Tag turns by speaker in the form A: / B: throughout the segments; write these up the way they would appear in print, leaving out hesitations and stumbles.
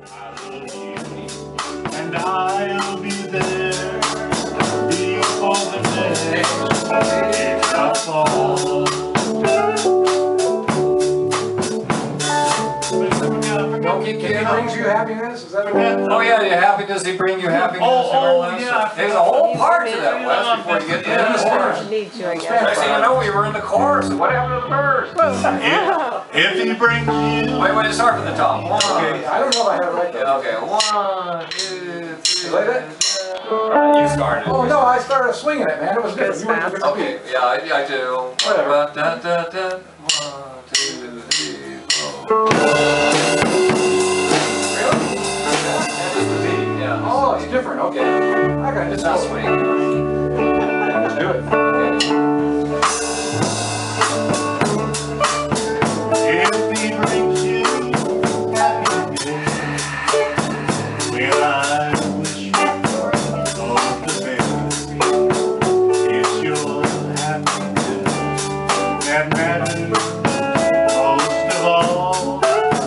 A: I love you, and I'll be there before the next fall.
B: Don't keep kidding. Brings you happiness? Is that what
C: Oh yeah, happiness. He bring you happiness.
A: Yeah.
C: There's a whole part to that, Wes, before you get to the chorus.
D: You need to, I guess.
C: Next thing you know, we were in the chorus. What happened to the verse?
A: If he brings you.
C: Wait, start from the top.
B: Okay, I don't know if I have it right though.
C: Okay, 1, 2, 3.
B: Play that?
C: You started.
B: Oh no, I started swinging it, man. It was good. You went to the
C: Okay, yeah, I do.
B: Whatever.
C: 1, 2, 3, 4.
B: Oh, it's different. Okay. I got it.
C: It's not swing.
B: Let's do it.
A: If he brings you happiness, well, I wish you all the best. It's your happiness that matters most of all.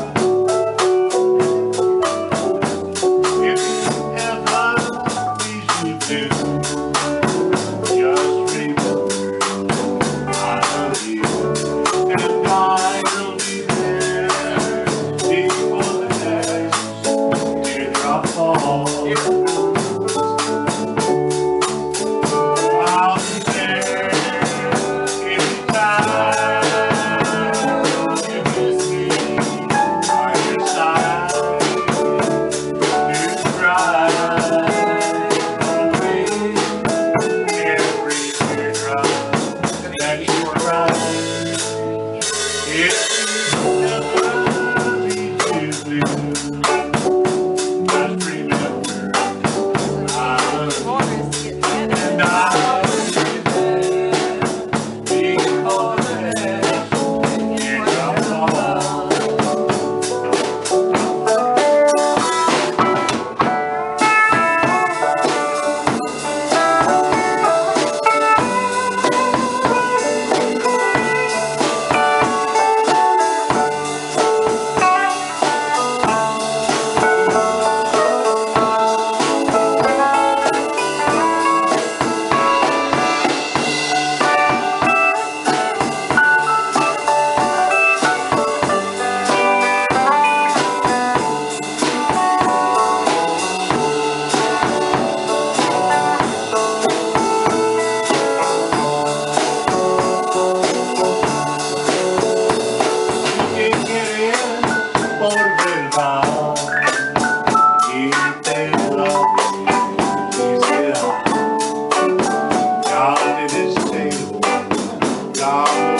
A: If you ever please you do, just remember I love you, and I'll be there before the next teardrop falls. I'll be there anytime you miss me by your side to cry away every teardrop that you cry. If you ever leave you blue, just remember I love you, and I'll be there before the next teardrop falls. God